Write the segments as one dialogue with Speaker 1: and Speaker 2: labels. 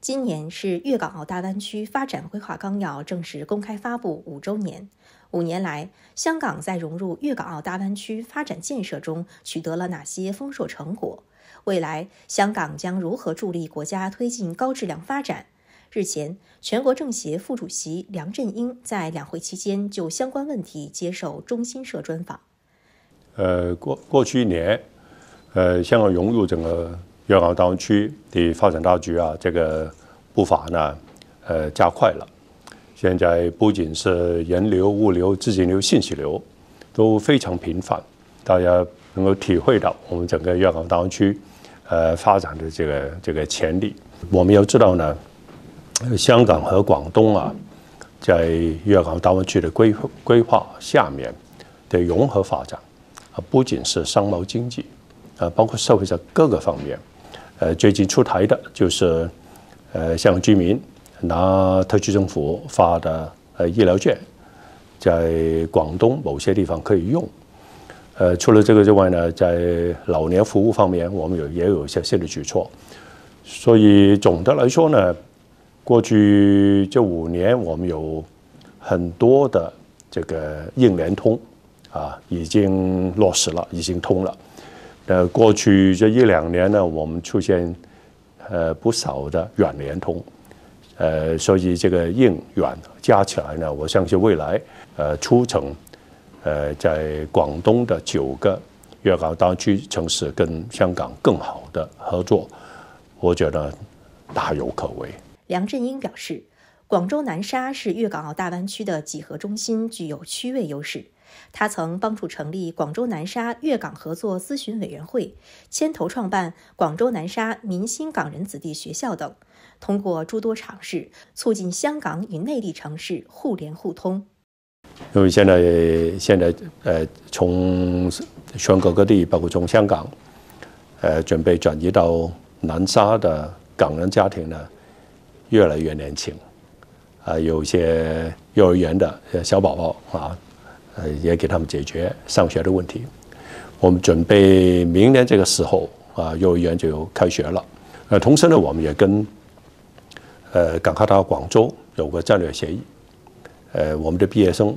Speaker 1: 今年是粤港澳大湾区发展规划纲要正式公开发布5周年。5年来，香港在融入粤港澳大湾区发展建设中取得了哪些丰硕成果？未来，香港将如何助力国家推进高质量发展？日前，全国政协副主席梁振英在两会期间就相关问题接受中新社专访。
Speaker 2: 过去1年，香港融入整个粤港澳大湾区的发展大局啊，这个步伐呢，加快了。现在不仅是人流、物流、资金流、信息流都非常频繁，大家能够体会到我们整个粤港澳大湾区发展的这个潜力。我们要知道呢，香港和广东啊，在粤港澳大湾区的规划下面的融合发展啊，不仅是商贸经济啊，包括社会上各个方面。最近出台的就是香港居民拿特区政府发的医疗券，在广东某些地方可以用。除了这个之外呢，在老年服务方面，我们也有一些新的举措。所以总的来说呢，过去这5年，我们有很多的这个硬联通啊，已经落实了，已经通了。过去这1-2年呢，我们出现不少的软联通，所以这个硬软加起来呢，我相信未来促成在广东的9个粤港澳大湾区城市跟香港更好的合作，我觉得大有可为。
Speaker 1: 梁振英表示，广州南沙是粤港澳大湾区的几何中心，具有区位优势。他曾帮助成立广州南沙粤港合作咨询委员会，牵头创办广州南沙民心港人子弟学校等，通过诸多尝试，促进香港与内地城市互联互通。
Speaker 2: 因为现在从全国各地，包括从香港，准备转移到南沙的港人家庭呢，越来越年轻，有些幼儿园的小宝宝啊。也给他们解决上学的问题。我们准备明年这个时候啊，幼儿园就开学了。同时呢，我们也跟港科大广州有个战略协议。我们的毕业生，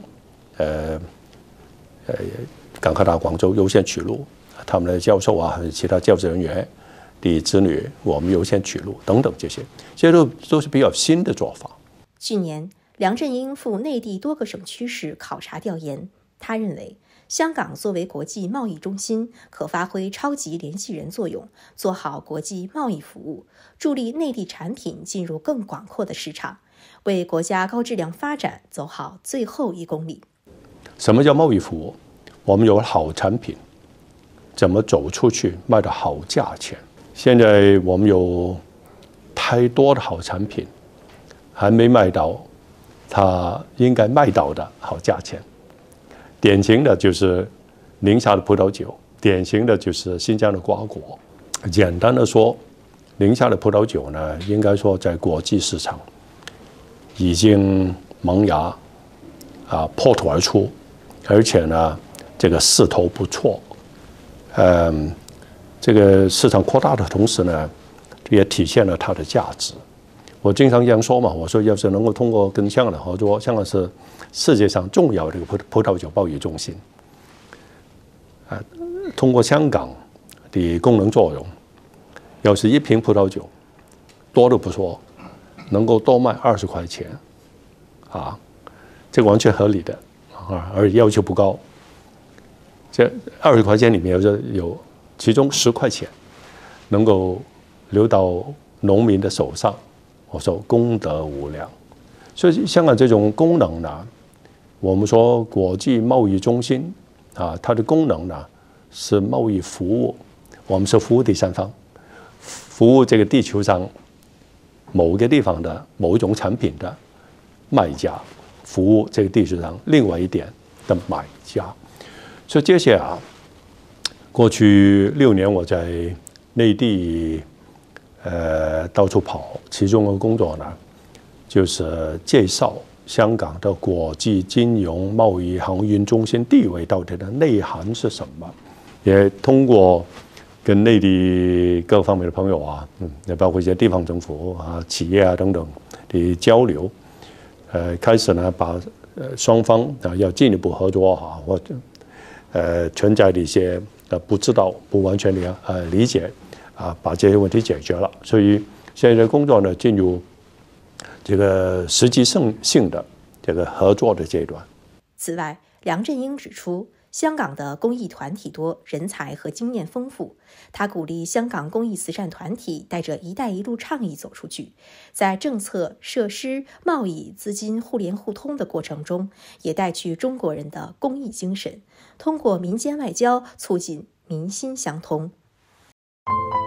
Speaker 2: 港科大广州优先取录，他们的教授啊，其他教职人员的子女，我们优先取录等等这些都是比较新的做法。
Speaker 1: 去年，梁振英赴内地多个省区市考察调研，他认为香港作为国际贸易中心，可发挥超级联系人作用，做好国际贸易服务，助力内地产品进入更广阔的市场，为国家高质量发展走好最后1公里。
Speaker 2: 什么叫贸易服务？我们有好产品，怎么走出去卖到好价钱？现在我们有太多的好产品，还没卖到它应该卖到的好价钱。典型的就是宁夏的葡萄酒，典型的就是新疆的瓜果。简单的说，宁夏的葡萄酒呢，应该说在国际市场已经萌芽破土而出，而且呢，这个势头不错。这个市场扩大的同时呢，也体现了它的价值。我经常这样说嘛，我说要是能够通过跟香港的合作，香港是世界上重要的一个葡萄酒贸易中心，通过香港的功能作用，要是1瓶葡萄酒多都不说，能够多卖20块钱，这个完全合理的而且要求不高。这20块钱里面有其中10块钱能够流到农民的手上。我说功德无量，所以香港这种功能呢，我们说国际贸易中心它的功能呢是贸易服务，我们是服务第三方，服务这个地球上某个地方的某一种产品的卖家，服务这个地球上另外一点的买家。所以这些过去6年我在内地到处跑，其中的工作呢，就是介绍香港的国际金融贸易航运中心地位到底的内涵是什么，也通过跟内地各方面的朋友啊，也包括一些地方政府啊、企业啊等等的交流，开始呢把双方啊要进一步合作啊，或者存在的一些不知道、不完全的理解啊，把这些问题解决了。所以现在的工作呢进入这个实际性的这个合作的阶段。
Speaker 1: 此外，梁振英指出，香港的公益团体多，人才和经验丰富。他鼓励香港公益慈善团体带着“一带一路”倡议走出去，在政策、设施、贸易、资金互联互通的过程中，也带去中国人的公益精神，通过民间外交促进民心相通。